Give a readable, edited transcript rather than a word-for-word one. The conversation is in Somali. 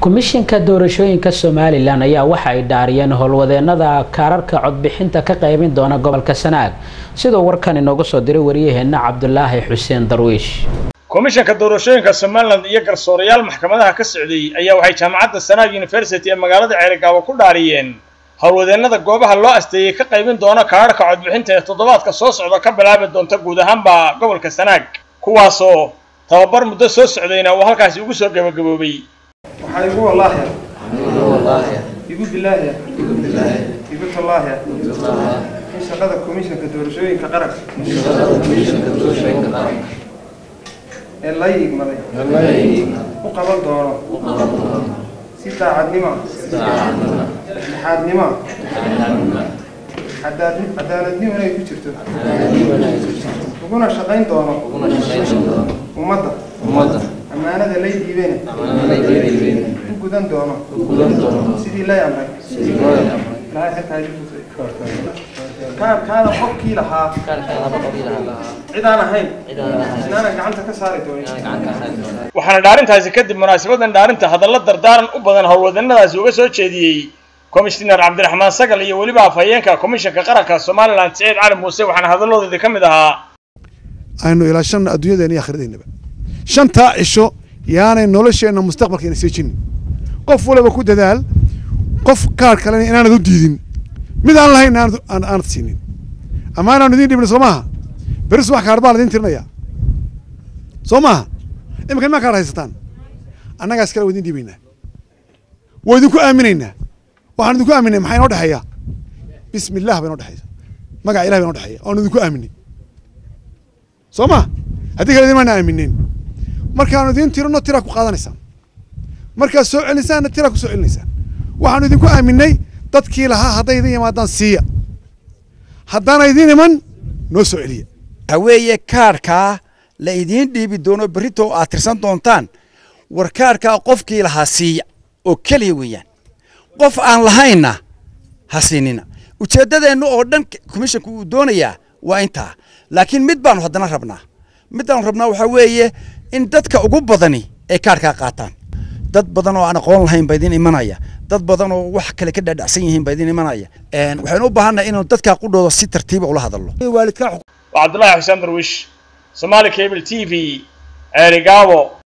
komishanka doorashooyinka Somaliland ayaa waxa ay dhaariyeen howlwadeenada kaararka codbixinta ka qaybin doona gobolka Sanaag sidoo warkan inoogu soo diray wariyaheena Cabdullaahi Xuseen Darwiish. komishanka doorashooyinka Somaliland iyo garsoorayaal maxkamadaha ka socday ayaa waxay jaamacadda Sanaag University ee magaalada Ceerigaabo ku dhaariyeen howlwadeenada goobaha loo asteeyay ka qaybin doona kaararka codbixinta ee toddobaadka soo socda ka bilaabi doonta guud ahaanba gobolka Sanaag kuwaasoo tababar muddo soo socdayna oo halkaas ugu soo gabagaboobay. حيقول والله يقول بالله يقول الله إن شاء الله كوميشن كدورشوين كقرب الله يجمله وقبل دوره ستة عدنما حدنما عدالتني ولا يفوتشته وقلنا شقين دوره ومضى أمانة اللي يجيبينه وجودن دوما سيدي لا يعمل لا حتى يجوز كان حكي لها عدانا هاي عدانا قعنت كساري توي waxaana dhaarintaasi kadib munaasabadan dhaarinta hadallo dardaaran u badan howlwadeenadaas uga soo jeediyay Commissioner Cabdiraxmaan Sagal iyo waliba afhayeenka komishanka qaranka Somaliland Said Cali Muuse waxaana hadalladooda kamid ahaa aynu ilaashan adduunyada iyo akhrideynaba shanta isho yaana nolosheena mustaqbalkeena seejin qof walba ku dadaal qof kaar kale inaan u diidin mid aan lahayn aan siinin amaana idin dhibna Soomaha baris wax kaar baa idin tirnaya Soomaha imkan ma kaar haysataan annaga iskala wadin dhibina way idinku aaminayna waxaan idinku aaminay maxay noo dhaxaya bismillaah baa noo dhaxaya magaca Ilaahay baa noo dhaxaya oo idinku aaminay Soomaha hadii kale idin ma aaminin markaan idin tirno tira ku qaadanaysaan marka soo celisaan tira ku soo celinaysaan waxaan idinku aaminay dadkii lahaa haday idin yimaadaan siiya haddana idin iman noo soo celiya haweeye kaarka la idin dhiibi doono barito aad tirsan doontaan war kaarka qofkii lahaa siiya oo kaliya weeyaan qof aan lahayna hasinina ujeedadeenu oo dhan komishanku uu doonayaa waa inta laakiin mid baan haddana rabnaa waxa weeye in dadka ugu badani ay kaarka qaataan dad badan oo aan aqoon lahayn baydin imanaya dad badan oo wax kale ka dhadhacsan yihiin baydin imanaya waxaan u baahanahay in dadka qudhooda si tartiib ah ula hadalno Cabdullaahi Xuseen Darwiish Somali Cable TV Ceerigaabo